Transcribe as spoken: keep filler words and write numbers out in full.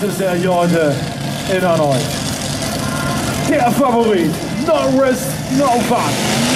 ist er hier heute in Hanoi. Der Favorit, no risk, no fun.